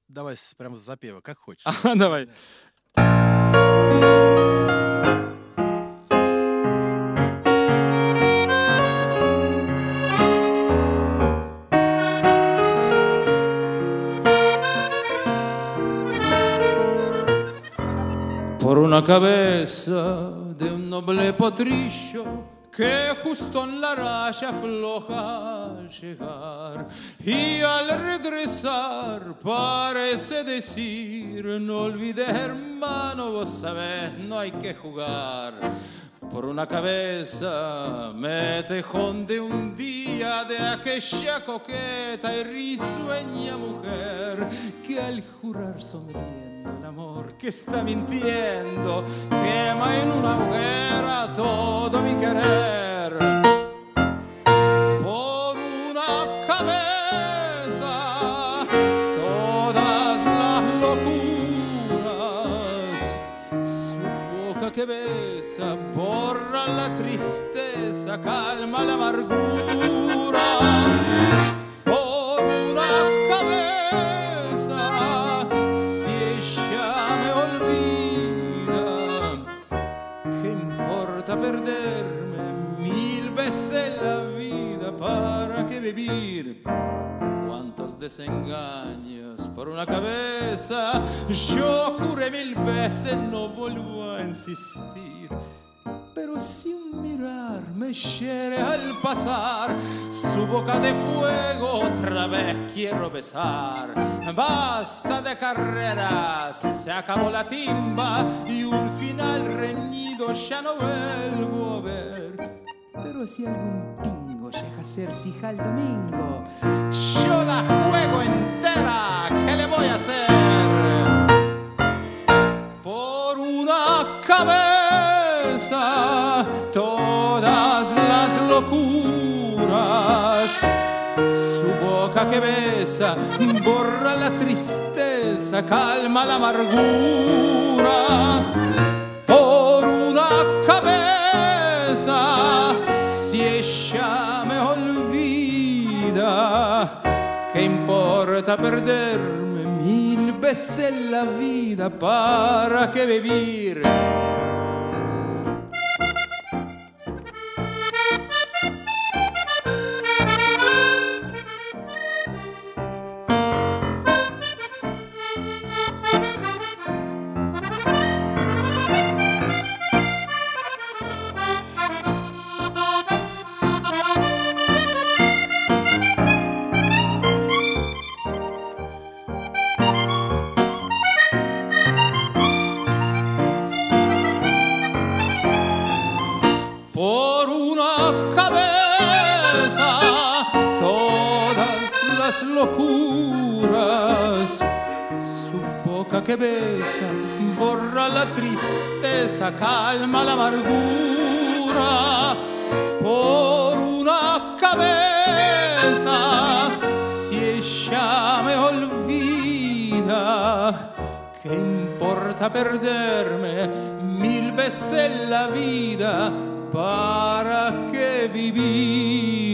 Давай прям с запева, как хочешь. Давай. Por una cabeza de un noble potrillo que justo en la raya floja llegar, y al regresar parece decir: no olvides, hermano, vos sabés, no hay que jugar. Por una cabeza me tejón de un día de aquella coqueta y risueña mujer que al jurar sonriendo el amor que está mintiendo quema en una hoguera todo mi querer. Por una cabeza todas las locuras, su boca que besa borra la tristeza, calma la amargura. Por una cabeza, si ella me olvida, ¿qué importa perderme 1000 veces la vida? ¿Para qué vivir? Cuántos desengaños por una cabeza. Yo juré 1000 veces no vuelvo a insistir, pero si un mirar me hiere al pasar, su boca de fuego otra vez quiero besar. Basta de carreras, se acabó la timba y un final reñido ya no vuelvo a ver. Pero si algún pingo llega a ser fija el domingo, yo la juego entera, ¿qué le voy a hacer? Por una cabeza todas las locuras, su boca que besa borra la tristeza, calma la amargura. Por una cabeza, si ella me olvida, ¿qué importa perderme 1000 veces la vida? ¿Para qué vivir? Por una cabeza todas las locuras, su boca que besa borra la tristeza, calma la amargura. Por una cabeza, si ella me olvida, ¿qué importa perderme 1000 veces la vida? ¿Para qué vivir?